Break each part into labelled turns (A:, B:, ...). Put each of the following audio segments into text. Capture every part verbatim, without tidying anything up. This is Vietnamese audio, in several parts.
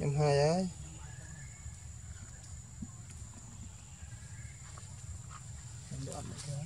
A: Em hai ấy. Em đỡ lại cái.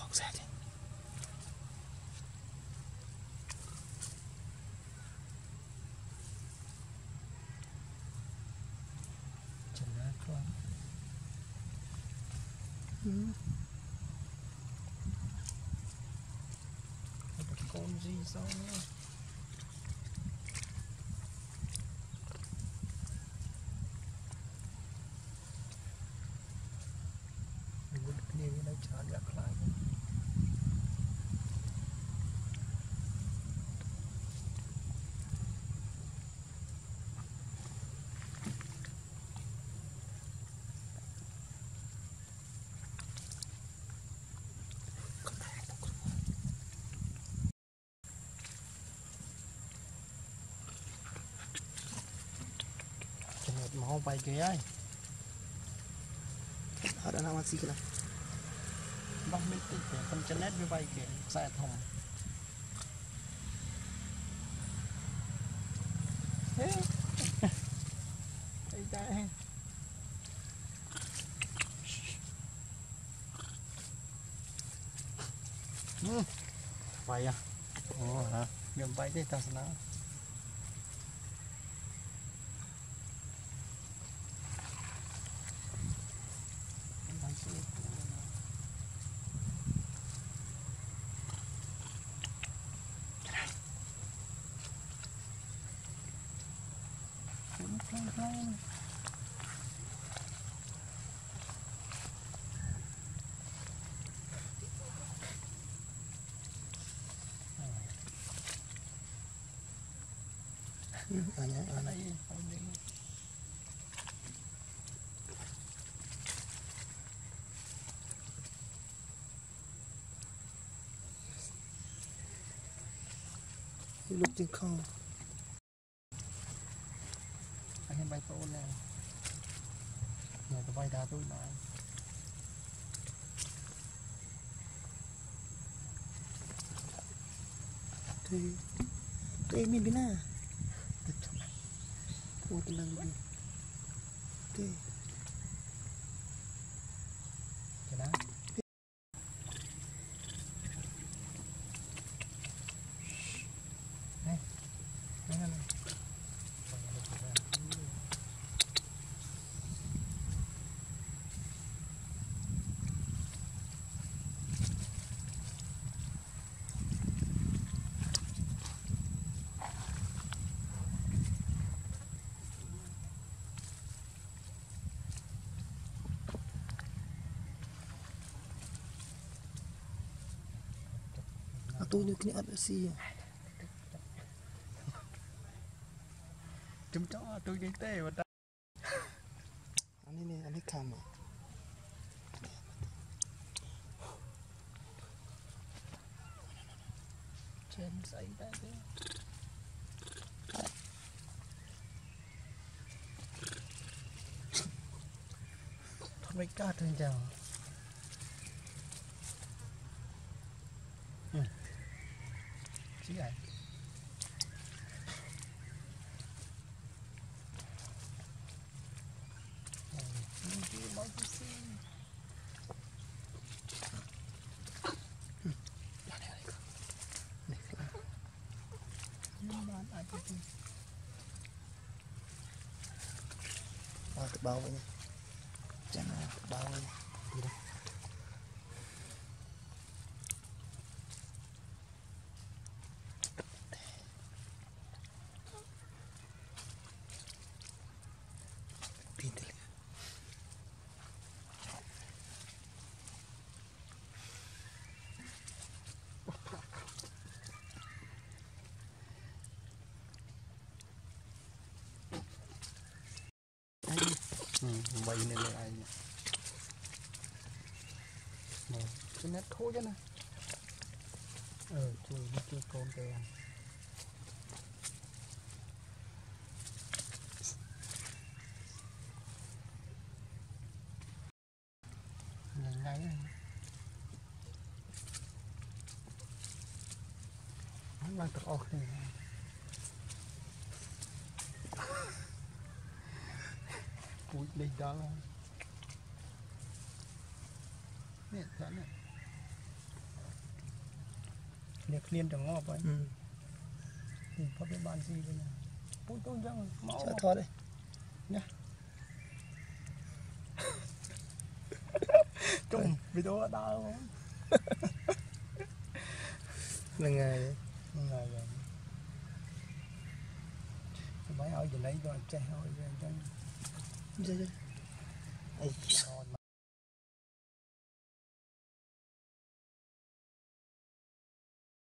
A: Không sao chứ. Chân nó con. Ừ. Con gì sao nữa? Mình muốn được nhiều như nó trả gạt lại. Mau bay kìa ấy. Ở đó nào xí kìa. Bác mình tự kìa, con chân nét với bay kìa, xe thòng. Thế. Đây đây. Ừ. Bay à? Ồ hả? Miệng bay thế ta sao? Anh ấy, anh ấy. Lúc trên không. Anh em bay tôi nè. Nhà tôi bay đá tôi lại. Thì tôi em biết nè. Ủa tôi làm gì? Thì cái đó. Này, này này. Tôi như cái ớt xì chúng cho tôi đi tê mà ta anh ấy nè anh ấy cầm à trên giấy đây đấy thôi mấy cá trên chào ừ. Chí này tự bao vậy chẳng là tự bao vậy gì đâu pin thế bay này là ai nè cái nét khô chứ nè ờ chui nó chưa con kìa ngay ngay nó mang tật ọc này cúi lên đó là nè thế này liệt liên trong ngõ vậy
B: ừ.
A: thì có biết bàn gì vậy nè tôi tôi chẳng máu
B: Sợ thôi đấy
A: nhá chung video đau không
B: là ngày
A: ngày rồi mấy ơi giờ lấy rồi chạy hồi rồi cho
B: Ai